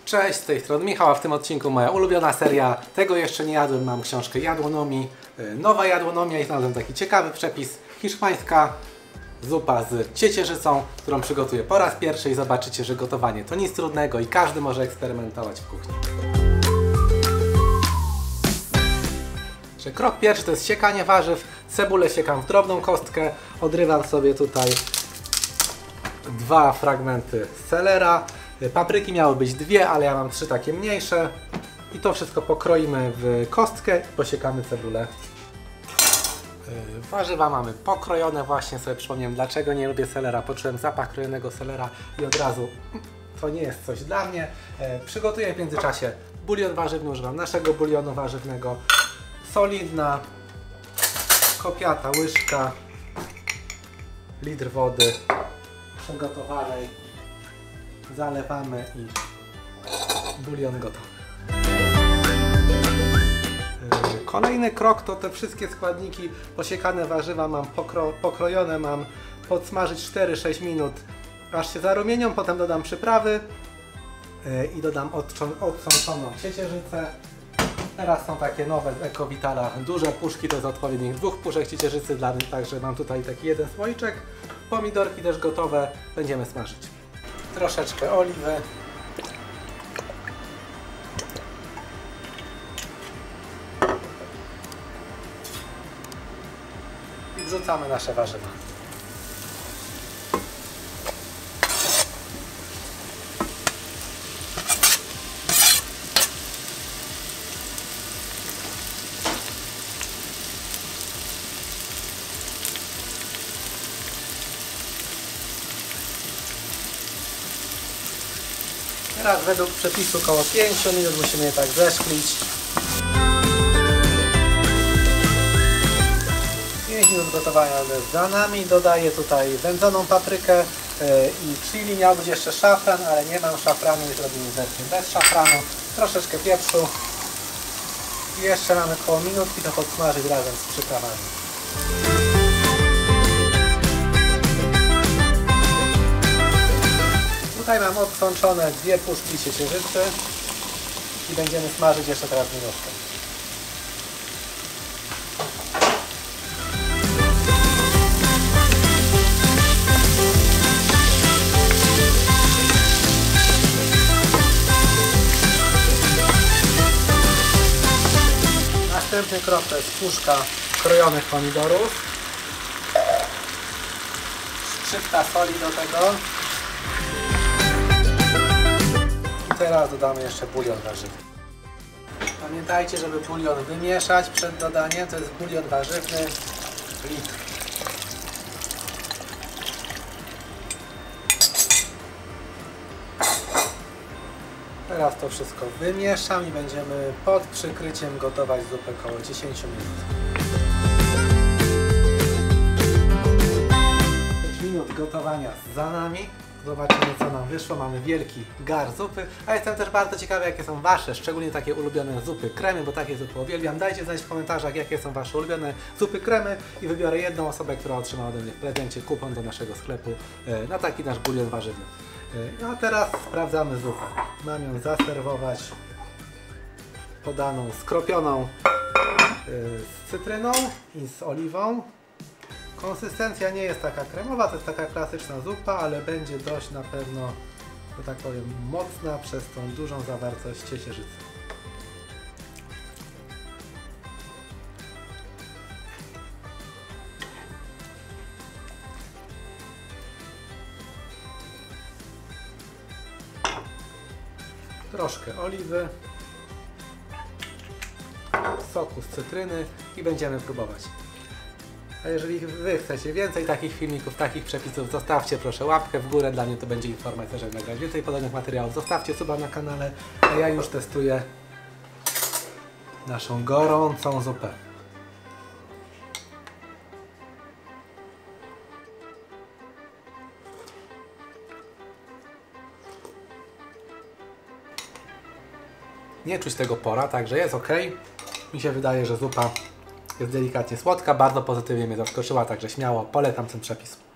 Cześć, z tej strony Michał, a w tym odcinku moja ulubiona seria. Tego jeszcze nie jadłem, mam książkę Jadłonomii. Nowa jadłonomia i znalazłem taki ciekawy przepis. Hiszpańska zupa z ciecierzycą, którą przygotuję po raz pierwszy i zobaczycie, że gotowanie to nic trudnego i każdy może eksperymentować w kuchni. Krok pierwszy to jest siekanie warzyw. Cebulę siekam w drobną kostkę. Odrywam sobie tutaj 2 fragmenty selera. Papryki miały być 2, ale ja mam 3 takie mniejsze. I to wszystko pokroimy w kostkę i posiekamy cebulę. Warzywa mamy pokrojone, właśnie sobie przypomniałem, dlaczego nie lubię selera. Poczułem zapach krojonego selera i od razu to nie jest coś dla mnie. Przygotuję w międzyczasie bulion warzywny, używam naszego bulionu warzywnego. Solidna, kopiata łyżka, litr wody przygotowanej. Zalewamy i bulion gotowy. Kolejny krok to te wszystkie składniki, posiekane warzywa mam pokrojone, mam podsmażyć 4-6 minut, aż się zarumienią, potem dodam przyprawy i dodam odsączoną ciecierzycę. Teraz są takie nowe z Ecovitala, duże puszki, to jest odpowiednik 2 puszek ciecierzycy dla mnie, także mam tutaj taki jeden słoiczek. Pomidorki też gotowe, będziemy smażyć. Troszeczkę oliwy. I wrzucamy nasze warzywa. Teraz według przepisu około 5 minut musimy je tak zeszklić. 5 minut gotowania jest za nami. Dodaję tutaj wędzoną paprykę i chili. Miał być jeszcze szafran, ale nie mam szafranu i zrobimy wersję bez szafranu. Troszeczkę pieprzu. I jeszcze mamy około minutki to podsmażyć razem z przyprawami. Tutaj mam odsączone 2 puszki ciecierzycy i będziemy smażyć jeszcze teraz minutkę. Następny krok to jest puszka krojonych pomidorów. Szczypta soli do tego. Teraz dodamy jeszcze bulion warzywny. Pamiętajcie, żeby bulion wymieszać przed dodaniem. To jest bulion warzywny litr. Teraz to wszystko wymieszam i będziemy pod przykryciem gotować zupę około 10 minut. 5 minut gotowania za nami. Zobaczymy, co nam wyszło. Mamy wielki gar zupy, a jestem też bardzo ciekawy, jakie są Wasze, szczególnie takie ulubione zupy kremy, bo takie zupy uwielbiam. Dajcie znać w komentarzach, jakie są Wasze ulubione zupy kremy i wybiorę jedną osobę, która otrzyma ode mnie w prezencie kupon do naszego sklepu na taki nasz bulion warzywny. A teraz sprawdzamy zupę. Mam ją zaserwować podaną, skropioną z cytryną i z oliwą. Konsystencja nie jest taka kremowa, to jest taka klasyczna zupa, ale będzie dość na pewno, że tak powiem, mocna przez tą dużą zawartość ciecierzycy. Troszkę oliwy, soku z cytryny i będziemy próbować. A jeżeli Wy chcecie więcej takich filmików, takich przepisów, zostawcie proszę łapkę w górę, dla mnie to będzie informacja, żeby nagrać więcej podobnych materiałów. Zostawcie suba na kanale, a ja już testuję naszą gorącą zupę. Nie czuć tego pora, także jest ok. Mi się wydaje, że zupa jest delikatnie słodka, bardzo pozytywnie mnie zaskoczyła, także śmiało polecam ten przepis.